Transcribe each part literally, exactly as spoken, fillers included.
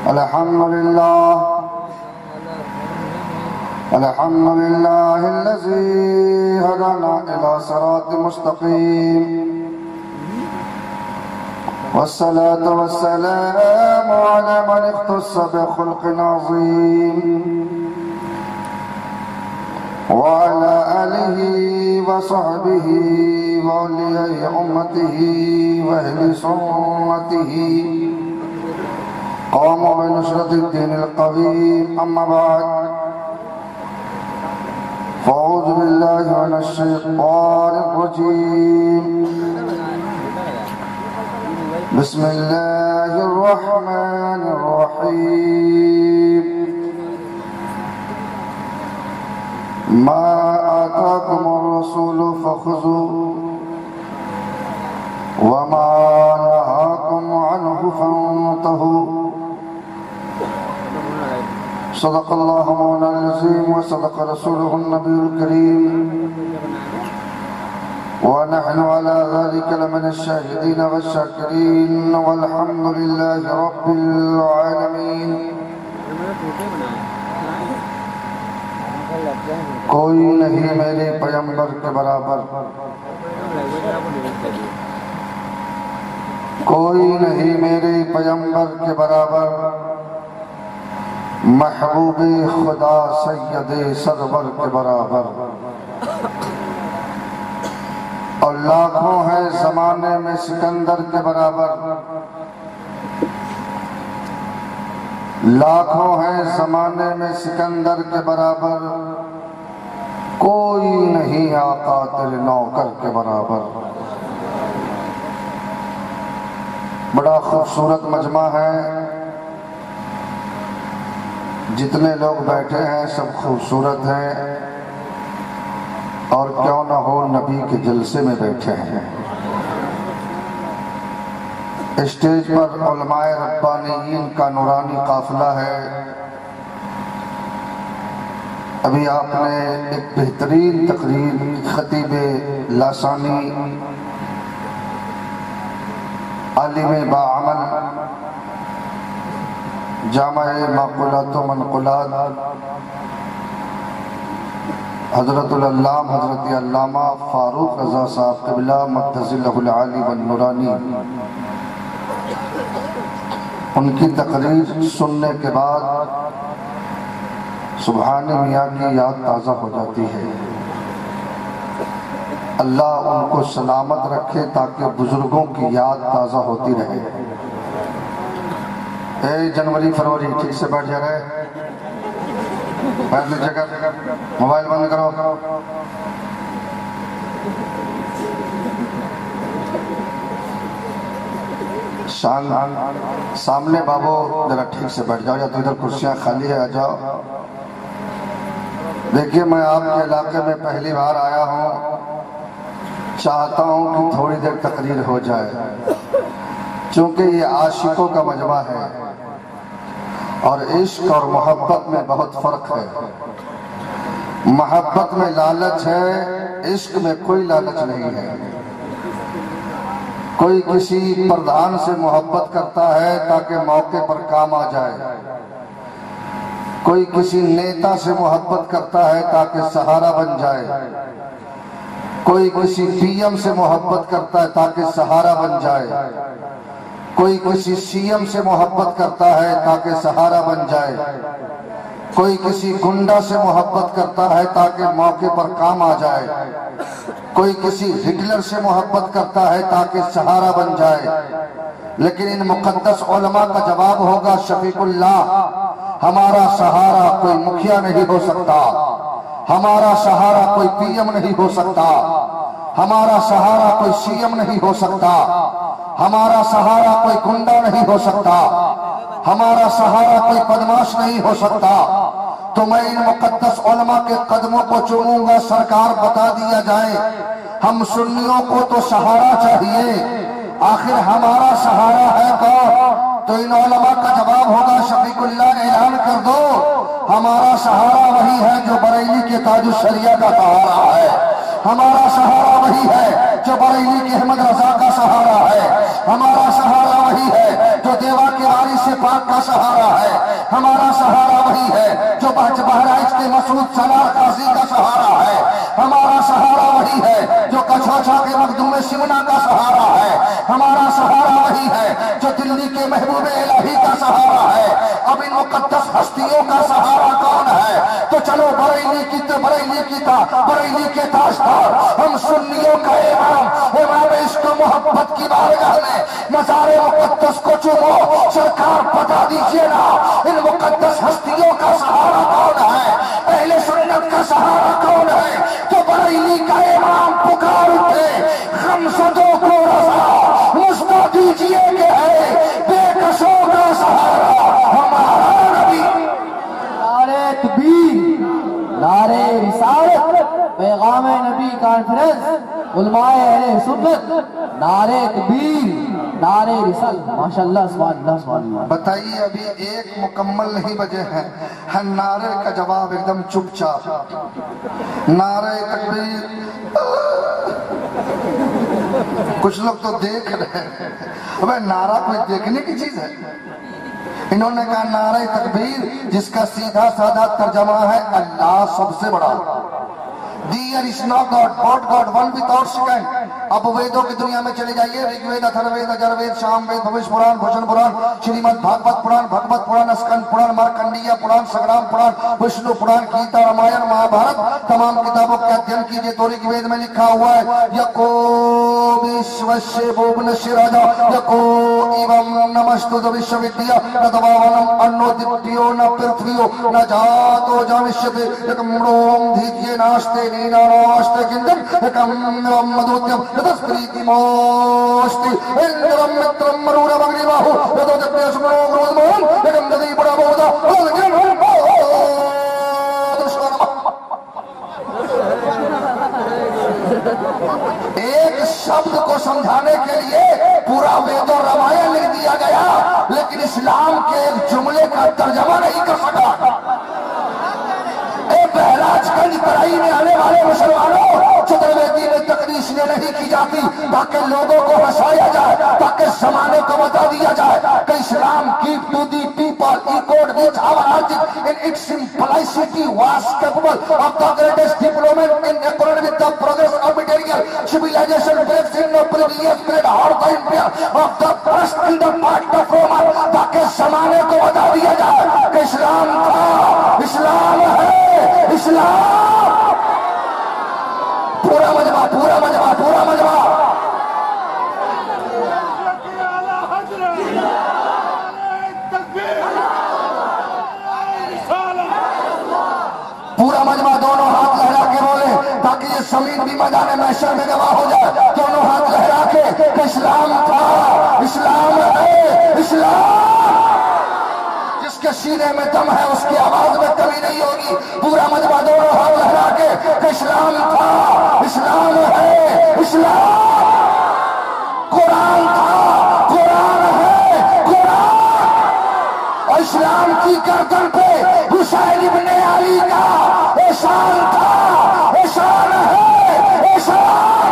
الحمد لله الحمد لله الذي هدانا إلى صراط مستقيم، والصلاة والسلام على من اختص بخلق عظيم، وعلى آله وصحبه وأولياء أمته وأهل سنته قاموا بنصرة الدين القويم. أما بعد، فأعوذ بالله من الشيطان الرجيم. بسم الله الرحمن الرحيم. ما آتاكم الرسول فخذوه وما نهاكم عنه فانتهوا. صدق الله مولانا العظيم وصدق رسوله النبي الكريم، ونحن على ذلك لمن الشاهدين والشاكرين، والحمد لله رب العالمين. کوئی نہیں میرے پیغمبر کے برابر، کوئی نہیں میرے پیغمبر کے برابر، محبوب خدا سید سرور کے برابر. اور لاکھوں ہیں زمانے میں سکندر کے برابر، لاکھوں ہیں زمانے میں سکندر کے برابر، کوئی نہیں آقا تیرے نوکر کے برابر. بڑا خوبصورت مجمع ہے، جتنے لوگ بیٹھے ہیں سب خوبصورت ہیں، اور کیوں نہ ہو نبی کے جلسے میں بیٹھے ہیں. اسٹیج پر علماء ربانیین کا نورانی قافلہ ہے. ابھی آپ نے ایک بہترین تقریر خطیب لاسانی، عالم باعمل، جامع معقولات و منقولات، حضرت العلامہ حضرت علامہ فاروق رضا صاحب قبلہ متزلہ العالی والنورانی، ان کی تقریر سننے کے بعد سبحان میاں کی یاد تازہ ہو جاتی ہے. اللہ ان کو سلامت رکھے تاکہ بزرگوں کی یاد تازہ ہوتی رہے. اے جنوری فروری ٹھیک سے بیٹھ جا رہے، بیٹھ لیجیے گا، موبائل بند کرو. شان سامنے بابو ذرا ٹھیک سے بیٹھ جاؤ، یا تو ادھر کرسیاں خالی ہے، آ جاؤ. دیکھیے میں آپ کے علاقے میں پہلی بار آیا ہوں، چاہتا ہوں کہ تھوڑی دیر تقریر ہو جائے، چونکہ یہ عاشقوں کا مجمع ہے، اور عشق اور محبت میں بہت فرق ہے. محبت میں لالچ ہے، عشق میں کوئی لالچ نہیں ہے. کوئی کسی پردھان سے محبت کرتا ہے تاکہ موقع پر کام آ جائے، کوئی کسی نیتا سے محبت کرتا ہے تاکہ سہارا بن جائے، کوئی کسی پی ایم سے محبت کرتا ہے تاکہ سہارا بن جائے، کوئی کسی سی ایم سے محبت کرتا ہے تاکہ سہارا بن جائے، کوئی کسی گنڈا سے محبت کرتا ہے تاکہ موقع پر کام آ جائے، کوئی کسی ہٹلر سے محبت کرتا ہے تاکہ سہارا بن جائے. لیکن ان مقدس علماء کا جواب ہوگا شفیق اللہ، ہمارا سہارا کوئی مکھیا نہیں ہو سکتا، ہمارا سہارا کوئی پی ایم نہیں ہو سکتا، ہمارا سہارا کوئی سی ایم نہیں ہو سکتا، ہمارا سہارا کوئی گنڈا نہیں ہو سکتا، ہمارا سہارا کوئی بدماش نہیں ہو سکتا. تو میں ان مقدس علماء کے قدموں کو چوموں گا. سرکار بتا دیا جائے، ہم سنیوں کو تو سہارا چاہیے، آخر ہمارا سہارا ہے کون؟ تو ان علماء کا جواب ہوگا شفیق اللہ اعلان کر دو، ہمارا سہارا وہی ہے جو بریلی کے تاج الشریعہ کا سہارا ہے، ہمارا سہارا وہی ہے جو بریلی کے احمد رضا کا سہارا ہے، ہمارا سہارا وہی ہے جو دیوا کی واری سے پاک کا سہارا ہے، ہمارا سہارا وہی ہے جو بہرائچ کے مسعود سالار قاضی کا سہارا ہے، ہمارا سہارا وہی ہے جو کچھوچا کے مخدوم سمنا کا سہارا ہے، ہمارا سہارا وہی ہے جو دلی کے محبوب الہی کا سہارا ہے۔ اب ان مقدس ہستیوں کا سہارا کون ہے؟ تو چلو بریلی کی بریلی کی تا بریلی کے تاجدار ہم سنیوں کا امام امام عشق و محبت کی بارگاہ میں مزار مقدس کو چومو، سرکار بتا دیجئے نا ان مقدس ہستیوں کا سہارا کون ہے؟ اہل سنت کا سہارا کون ہے؟ تو بریلی کا امام پکار اٹھے غمزدوں کو رضا مجھتا دیجئے کہ ہے بے کسوں کا سہارا ہمارا نبی۔ نعرہ تکبیر، نعرہ رسالت، پیغام نبی کانفرنس، علماء اہل سنت، نعرہ تکبیر، نعرہ رسالت۔ ماشاءاللہ سبحان اللہ سبحان اللہ۔ بتائیے ابھی ایک مکمل نہیں بجے ہیں، ہر نعرے کا جواب ایک دم چپ چاپ، نعرہ تکبیر۔ کچھ لوگ تو دیکھ رہے ہیں، ابے نعرہ کوئی دیکھنے کی چیز ہے؟ انہوں نے کہا نعرہ تکبیر جس کا سیدھا سادہ ترجمہ ہے اللہ سب سے بڑا۔ There is no God, but God, one without second۔ اب ویدوں کی دنیا میں چلے جائیے، رگ وید، اتھر وید، اجر وید، شام وید، بھوش پران، بھوشن پران، شریمد بھاگوت پران، بھگوت پران، اسکند پران، مارکنڈیہ پران، سگرام پران، وشنو پران، گیتا، رامائن، مہابھارت، تمام کتابوں کے ادھین کیجئے تو رگ وید میں لکھا ہوا ہے یکو وشوشے بھوونشیہ راجا یکو ایوم نمستو وشو ودیا نہ دواونم انو دپیو نہ پرتھویو نہ جاتو جانشیتے یکم روم دھیتیے ناشتے نیناناشتے کندم یکم مدوتیم یدسپریتی موشتی اندرم مترم مرور بگری باہو یدو جپنے سمرو گروز مہم یکم ددی بڑا بہتا ولگن ہم ایک شبد کو سمجھانے کے لیے پورا وید و رامائن لکھ دیا گیا، لیکن اسلام کے ایک جملے کا ترجمہ نہیں کر سکا۔ اے بہراج گنج ترائی میں آنے والے مسلمانوں، چترویدی میں تقدیس نے نہیں کی جاتی تاکہ لوگوں کو ہنسایا جائے، تاکہ زمانے کو بتا دیا جائے کہ اسلام give to the people echoed with our logic in its simplicity was capable of the greatest development in accordance with the progress of material civilization breaks in no previous period or the empire of the first in the part of Roman، تاکہ زمانے کو بتا دیا جائے کہ اسلام تھا، اسلام ہے، اسلام۔ پورا مجمع پورا مجمع پورا مجمع پورا مجمع دونوں ہاتھ لہرا کے بولے تاکہ یہ زمین بھی میدان محشر میں گواہ ہو جائے، دونوں ہاتھ لہرا کے کہ اسلام تھا، اسلام ہے، اسلام۔ جس کے سینے میں دم ہے اس کی آواز میں کمی نہیں ہوگی۔ پورا مجمع دونوں ہاتھ لہرا کے کہ اسلام تھا، اسلام ہے، اسلام۔ قرآن تھا، قرآن ہے، قرآن۔ اور اسلام کی گردن پہ حسین ابن علی کا احسان تھا، احسان ہے، احسان۔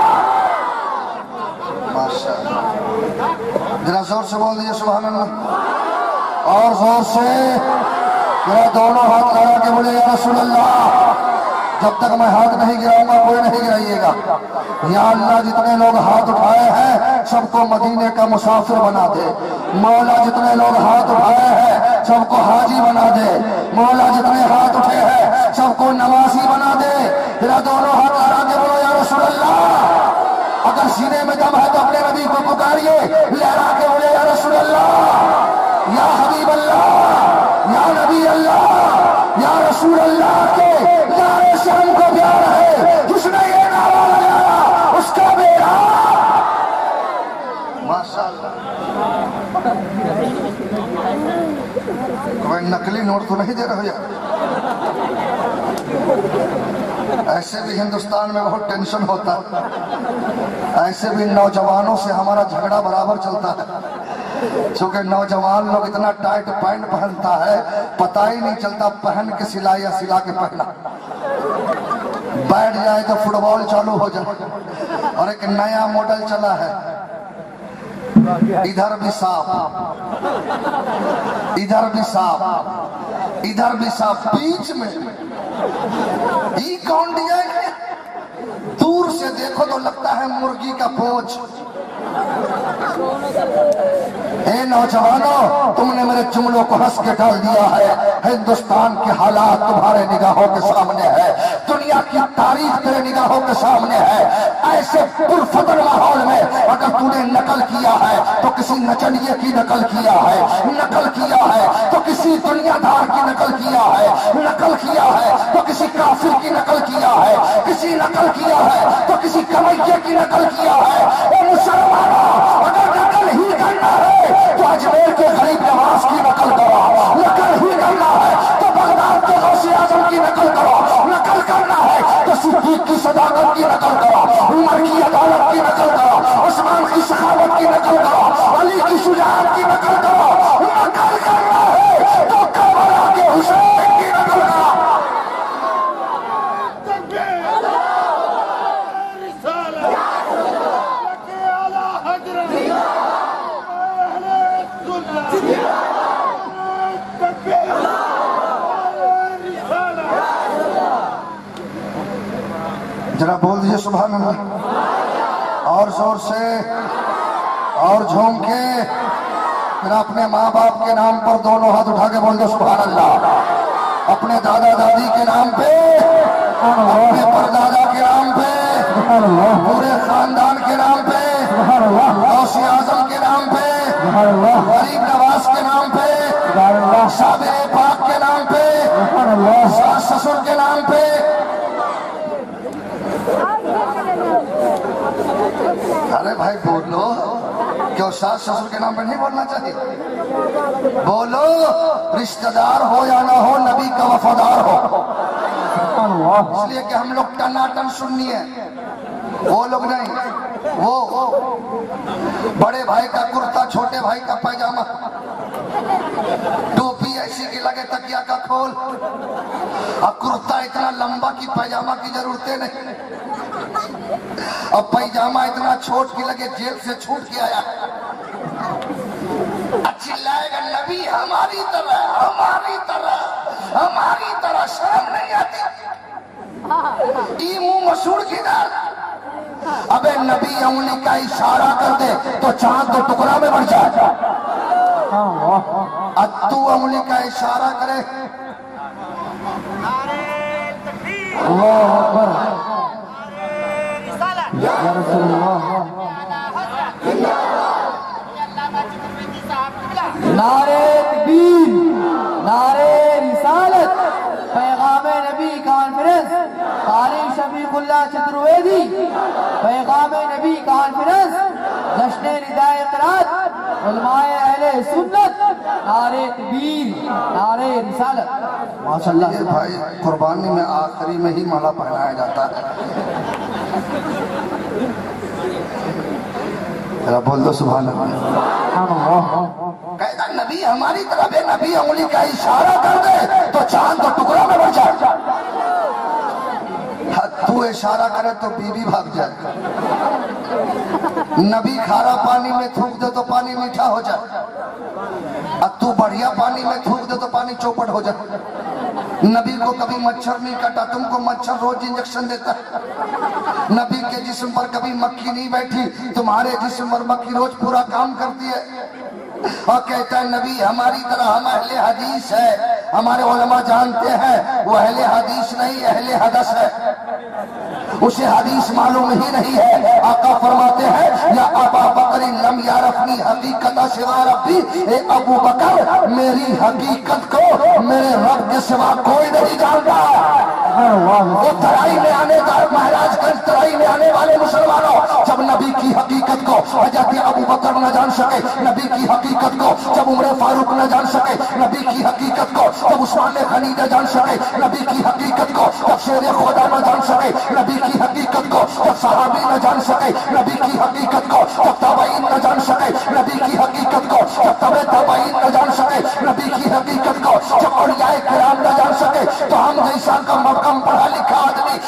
ماشاءاللہ، ذرا زور سے بول دیجئے سبحان اللہ، اور زور سے ذرا دونوں ہاتھ لگا کے بولے یا رسول اللہ۔ جب تک میں ہاتھ نہیں گراؤں گا کوئی نہیں گرائیے گا۔ یا اللہ جتنے لوگ ہاتھ اٹھائے ہیں سب کو مدینے کا مسافر بنا دے۔ مولا جتنے لوگ ہاتھ اٹھائے ہیں سب کو حاجی بنا دے۔ مولا جتنے ہاتھ اٹھے ہیں سب کو نمازی بنا دے۔ ذرا دونوں ہاتھ لگا کے بولو یا رسول اللہ۔ اگر سینے میں دم ہے تو اپنے نبی کو پکاریے، لہرا کے بولے یا رسول اللہ، یا حبیب اللہ، یا نبی اللہ، یا رسول اللہ کے نعرے سے ہم کو پیار ہے۔ جس نے یہ نعرہ لگایا اس کا بیڑا ماشاءاللہ۔ کوئی نقلی نوٹ تو نہیں دے رہے ہو؟ ایسے بھی ہندوستان میں بہت ٹینشن ہوتا ہے، ایسے بھی نوجوانوں سے ہمارا جھگڑا برابر چلتا ہے، چونکہ نوجوان لوگ اتنا ٹائٹ پینٹ پہنتا ہے پتہ ہی نہیں چلتا پہن کے سلا یا سلا کے پہنا۔ بیٹھ جائے تو فٹ بال چالو ہو جائے، اور ایک نیا ماڈل چلا ہے ادھر بھی صاف، ادھر بھی صاف، ادھر بھی صاف، بیچ میں یہ کون دیا ہے؟ دور سے دیکھو تو لگتا ہے مرغی کا پونچھ۔ اے نوجوانوں، تم نے میرے جملوں کو ہنس کے ڈال دیا ہے۔ ہندوستان کے حالات تمہارے نگاہوں کے سامنے ہے، دنیا کی تاریخ تیرے نگاہوں کے سامنے ہے۔ ایسے پرفتن ماحول میں اگر تو نے نقل کیا ہے تو کسی نچنیے کی نقل کیا ہے، نقل کیا ہے تو کسی دنیا دار کی نقل کیا ہے، نقل کیا ہے تو کسی کافر کی نقل کیا ہے، کسی نقل کیا ہے تو کسی کمائیے کی نقل کیا ہے۔ اے مسلمانوں، اگر نقل ہی کرنا ہے تو اجمیر کے غریب نواز کی نقل کرو، نقل ہی کرنا ہے تو بغداد کے غوث اعظم کی نقل کرو، نقل کرنا ہے تو صدیق کی صداقت کی نقل کرو، عمر کی عدالت کی نقل کرو، عثمان کی سخاوت کی نقل کرو، علی کی شجاعت کی نقل کرو۔ نقل کرنا ہے تو کربلا کے حسین کی نقل کرو۔ ذرا بول دیجئے سبحان اللہ، اور زور سے اور جھوم کے، پھر اپنے ماں باپ کے نام پر دونوں ہاتھ اٹھا کے بول دو سبحان اللہ، اپنے دادا دادی کے نام پہ، اپنے پردادا کے نام پہ، پورے خاندان کے نام پہ، غوث اعظم کے نام پہ، غریب نواز کے نام پہ، صابر پاک کے نام پہ، ساس سسر کے نام پہ۔ ارے بھائی بولو، کیوں ساس سسر کے نام پہ نہیں بولنا چاہیے؟ بولو، رشتہ دار ہو یا نہ ہو، نبی کا وفادار ہو۔ اس لیے کہ ہم لوگ ٹناٹن سننی ہے، وہ لوگ نہیں۔ وہ بڑے بھائی کا کرتا، چھوٹے بھائی کا پیجامہ، ٹوپی ایسی کی لگے تکیا کا کھول، اب کرتا اتنا لمبا کی پیجامہ کی ضرورتیں نہیں، اب پیجامہ اتنا چھوٹ کی لگے جیل سے چھوٹ کے آیا، اچھی لائے گا نبی ہماری طرح، ہماری طرح، ہماری طرح، شرم نہیں آتی؟ ای منہ مسوڑ کی دار، ابے نبی انگلی کا اشارہ کر دے تو چاند تو ٹکڑا میں بڑھ جائے، اب تو انگلی کا اشارہ کرے۔ اللہ اکبر، یا رسول اللہ، نعرہ تکبیر، نعرہ رسالت، پیغام نبی کانفرنس، قاری شفیق اللہ چترویدی، پیغام نبی کانفرنس، جشن ندائے قرات، علماء اہل سنت، نعرہ تکبیر، نعرہ رسالت۔ ماشاءاللہ یہ بھائی قربانی میں آخری میں ہی مالا پہنایا جاتا ہے۔ بول دو سبحان اللہ۔ کہتا نبی ہماری طرف ہے، نبی انگلی کا اشارہ کر دے تو چاند تو ٹکڑا میں بڑھ جائے، تو اشارہ کرے تو بیوی بھاگ جائے، نبی کھارا پانی میں تھوک دے تو پانی میٹھا ہو جائے، اب تو بڑھیا پانی میں تھوک دے تو پانی چوپٹ ہو جائے۔ نبی کو کبھی مچھر نہیں کٹا، تم کو مچھر روز انجیکشن دیتا ہے۔ نبی کے جسم پر کبھی مکھی نہیں بیٹھی، تمہارے جسم پر مکھی روز پورا کام کرتی ہے۔ اور کہتا ہے نبی ہماری طرح ہم اہل حدیث ہے، ہمارے علماء جانتے ہیں وہ اہل حدیث نہیں، اہل حدث ہے، اسے حدیث معلوم ہی نہیں ہے۔ آقا فرماتے ہیں یا ابا بکر لم یعرفنی حقیقت سوا ربی، اے ابو بکر میری حقیقت کو میرے رب کے سوا کوئی نہیں جانتا۔ وہ ترائی میں آنے دار مہاراج گنج ترائی میں آنے والے مسلمانوں، جب نبی کی حقیقت کو حضرت ابو بکر نہ جان سکے، نبی کی حقیقت کو جب عمر فاروق نہ جان سکے، نبی کی حقیقت کو جب عثمان غنی نہ جان سکے، نبی کی حقیقت کو جب شیر خدا نہ جان سکے، نبی کی حقیقت کو جب صحابی نہ جان سکے، نبی کی حقیقت کو جب تابعین نہ جان سکے، نبی کی حقیقت کو جب تبع تابعین نہ جان سکے، نبی کی حقیقت کو جب اولیاء کرام نہ جان سکے، تو ہم جیسا کا مقام پڑھا لکھا آدمی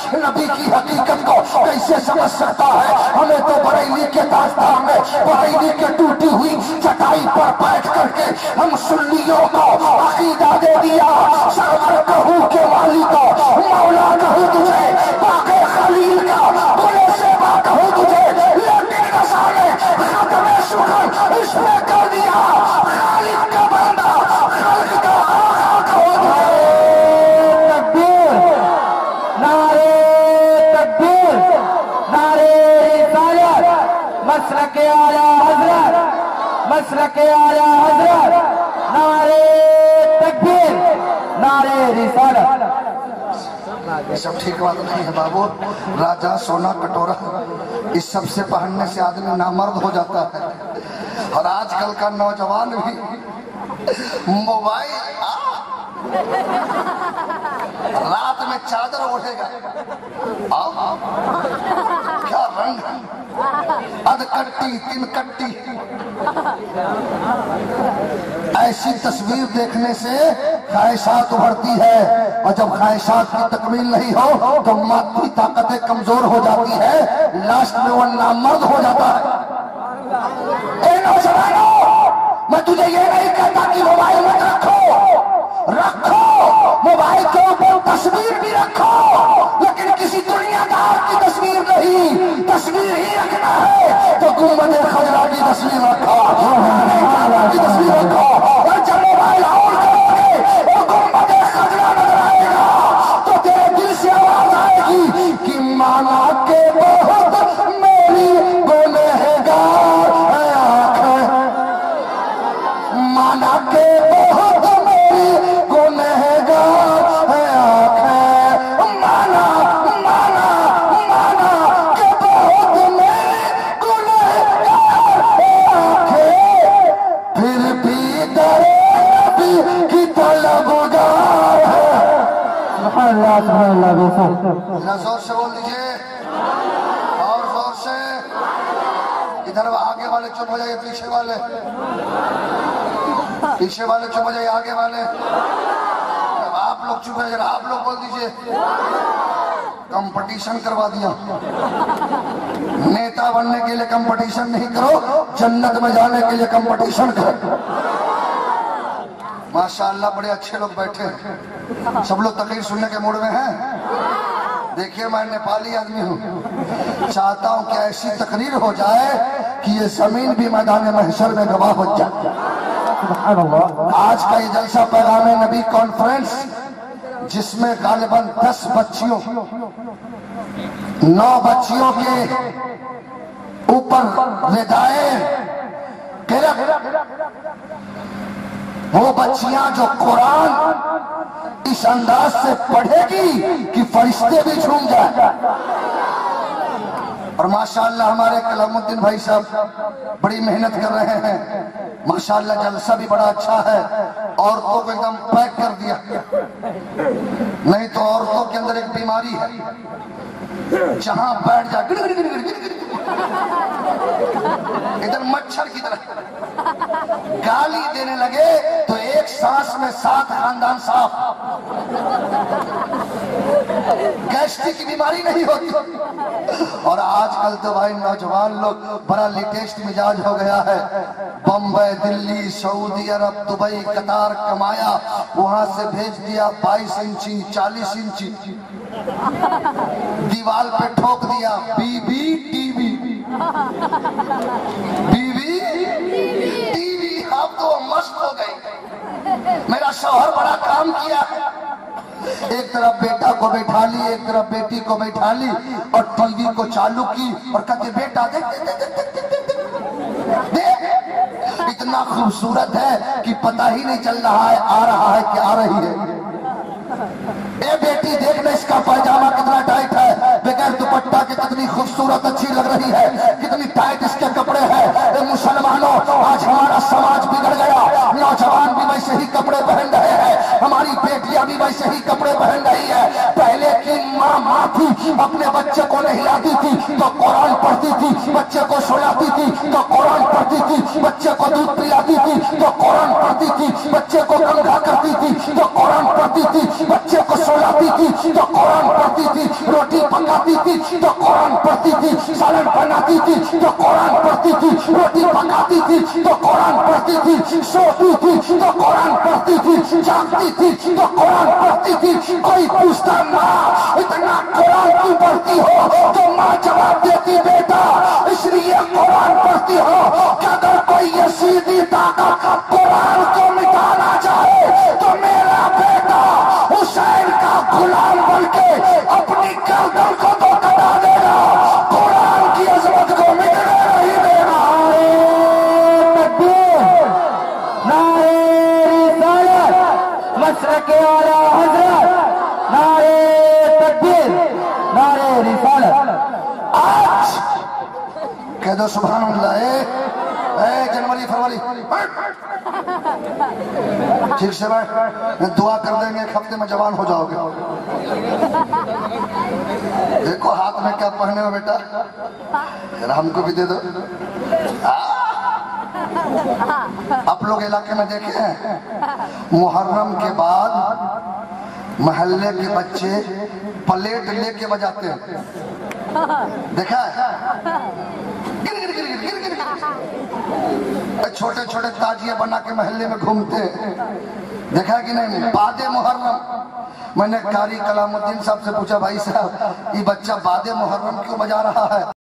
نبی کی حقیقت کو کیسے سمجھ سکتا ہے؟ ہمیں تو بریلی کے تاجدار میں بریلی کے ٹوٹی ہوئی چٹائی پر بیٹھ کر کے ہم سنیوں کو عقیدہ دے دیا، سرور کہوں کے والی کو مولا کہوں تجھے، باقی خلیل کا بلے سے با کہوں تجھے، لیکن رسالے ختم شکر اس میں کر دیا، خالق کا بندہ خلق کا آقا کہوں تجھے۔ تکبیر، نعرہ تکبیر، نعرہ رسالت، مسلک اعلی حضرت، مسلک اعلی حضرت، نعرہ تکبیر، نعرہ رسالت۔ یہ سب ٹھیک بات نہیں ہے بابو، راجہ سونا کٹورا اس سب سے پہننے سے آدمی نامرد ہو جاتا ہے۔ اور آج کل کا نوجوان بھی موبائل رات میں چادر اوڑھے گا، آؤ کیا رنگ، اد کٹی تین کٹی، ایسی تصویر دیکھنے سے خواہشات ابھرتی ہے، اور جب خواہشات کی تکمیل نہیں ہو تو مادی طاقتیں کمزور ہو جاتی ہے، لاسٹ میں وہ نامرد ہو جاتا ہے۔ اے نوجوانوں، میں تجھے یہ نہیں کہتا کہ موبائل مت رکھو، رکھو موبائل کے اوپر تصویر بھی رکھو، لیکن کسی دنیا دار کی تصویر نہیں، تصویر ہی رکھنا ہے تو گنبد خضرا کی تصویر رکھو، کی تصویر رکھو، اور جب موبائل آن کرو گے اور گنبد خضرا نظر آئے گا تو تیرے دل سے آواز آئے گی کہ مانا کے بہت میری گنہگار ہے آنکھیں، مانا کے بہت میری گنہگار ہے آنکھیں، مانا مانا مانا کہ بہت میری گنہگار ہے آنکھیں، پھر بھی در نبی کی طلبگار ہے۔ سبحان اللہ، سبحان اللہ، بے شک۔ ذرا زور سے بول دیجئے، اور زور سے۔ ادھر آگے والے چپ ہو جائیے، پیچھے والے پیچھے والے چپ ہو جائیے، آگے والے آپ لوگ چپ ہو جائیے، آپ لوگ بول دیجئے۔ کمپٹیشن کروا دیا، نیتا بننے کے لیے کمپٹیشن نہیں کرو، جنت میں جانے کے لیے کمپٹیشن کرو۔ ماشاءاللہ بڑے اچھے لوگ بیٹھے ہیں، سب لوگ تقریر سننے کے موڈ میں ہیں۔ دیکھیے میں نیپالی آدمی ہوں، چاہتا ہوں کہ ایسی تقریر ہو جائے کہ یہ زمین بھی میدان محشر میں گواہ بن جائے۔ سبحان اللہ۔ آج کا یہ جلسہ پیغام نبی کانفرنس، جس میں غالباً دس بچیوں نو بچیوں کے اوپر ردائیں وہ بچیاں جو قرآن اس انداز سے پڑھے گی کہ فرشتے بھی جھوم جائیں۔ اور ماشاءاللہ ہمارے کلام الدین بھائی صاحب بڑی محنت کر رہے ہیں، ماشاءاللہ جلسہ بھی بڑا اچھا ہے، عورتوں کو ایک دم پیک کر دیا، نہیں تو عورتوں کے اندر ایک بیماری ہے، جہاں بیٹھ جا گڑ گڑ گڑ گڑ گڑ ادھر مچھر کی طرح گالی دینے لگے تو ایک سانس میں سات خاندان صاف، گیسٹرک کی بیماری نہیں ہوتی۔ اور آج کل تو بھائی نوجوان لوگ بڑا لیٹسٹ مزاج ہو گیا ہے، بمبئی، دلی، سعودی عرب، دبئی، قطار کمایا، وہاں سے بھیج دیا بائیس انچی چالیس انچی، دیوال پہ ٹھوک دیا B B T V, B B T V, اب تو مست ہو گئی۔ میرا شوہر بڑا کام کیا ہے، ایک طرف بیٹا کو بیٹھا لی، ایک طرف بیٹی کو بیٹھا لی، اور ٹی وی کو چالو کی اور کہتے بیٹا دیکھ دیکھ دیکھ دیکھ دیکھ، اتنا خوبصورت ہے کہ پتہ ہی نہیں چل رہا ہے آ رہا ہے کہ آ رہی ہے۔ اے بیٹی دیکھنا اس کا پائجامہ کتنا ٹائٹ ہے، بغیر دوپٹہ کے کتنی خوبصورت اچھی لگ رہی ہے، کتنی ٹائٹ اس کے کپڑے ہیں۔ اے مسلمانوں، آج ہمارا سماج بگڑ گیا، نوجوان بھی ویسے ہی کپڑے پہن رہے ہیں، ہماری بیٹیاں بھی ویسے ہی کپڑے پہن رہی ہے۔ پہلے کی ماں ماں माँ थी अपने बच्चे को नहलाती थी तो कुरान पढ़ती थी, बच्चे को सोलाती थी तो कुरान पढ़ती थी, बच्चे को दूध पिलाती थी तो कुरान पढ़ती थी, बच्चे को कंघा करती थी तो कुरान पढ़ती थी, बच्चे को सोलाती थी तो कुरान पढ़ती थी, रोटी पकाती थी तो कुरान पढ़ती थी, सालन बनाती थी तो कुरान पढ़ती थी, रोटी पकाती थी तो कुरान पढ़ती थी, सोती थी तो कुरान पढ़ती थी, जागती थी तो कुरान पढ़ती थी। कोई पूछता माँ इतना कुरान क्यों पढ़ती हो तो माँ जवाब देती बेटा इसलिए कुरान पढ़ती हो कि अगर कोई यजीदी ताकत कुरान को मिटाना चाहे तो मेरा बेटा हुसैन का गुलाम बनके अपनी गर्दन को तो कटा देगा, कुरान की अजमत को मिटने नहीं देगा। नारे रिसालत मशरक़ आला हज़रत, नारे तकबीर, नारे रिसालत। आज कह दो सुभान अल्लाह। ए जनवरी फरवरी ठीक से बैठ, दुआ कर देंगे एक हफ्ते में जवान हो जाओगे। देखो हाथ में क्या पहने हो बेटा, हमको भी दे दो। आप लोग इलाके में देखे हैं मुहर्रम के बाद महल्ले के बच्चे प्लेट लेके बजाते हैं, देखा है? गिर गिर गिर गिर गिर गिर छोटे छोटे ताजिए बना के महल्ले में घूमते हैं, देखा कि नहीं? बादे मुहर्रम मैंने कारी कलामुद्दीन साहब से पूछा भाई साहब ये बच्चा बादे मुहर्रम क्यों बजा रहा है?